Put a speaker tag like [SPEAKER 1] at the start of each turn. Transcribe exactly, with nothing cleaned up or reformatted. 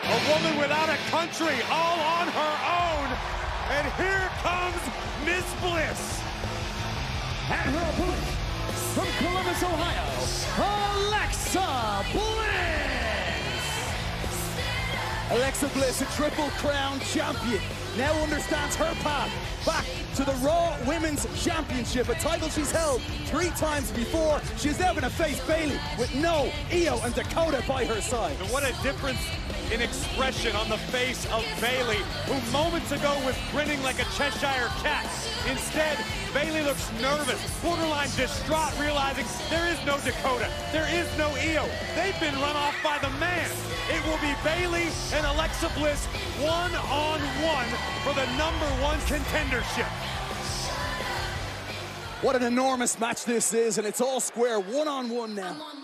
[SPEAKER 1] A woman without a country, all on her own. And here comes Miss Bliss.
[SPEAKER 2] And her opponent, from Columbus, Ohio, Alexa Bliss.
[SPEAKER 3] Alexa Bliss, a Triple Crown champion, now understands her path back to the Raw Women's Championship, a title she's held three times before. She's now going to face Bayley with no Io and Dakota by her side.
[SPEAKER 1] And what a difference in expression on the face of Bayley, who moments ago was grinning like a Cheshire cat. Instead, Bayley looks nervous, borderline distraught, realizing there is no Dakota, there is no Io. They've been run off by the man. It will be Bayley and Alexa Bliss one-on-one for the number one contendership.
[SPEAKER 3] What an enormous match this is, and it's all square one-on-one now.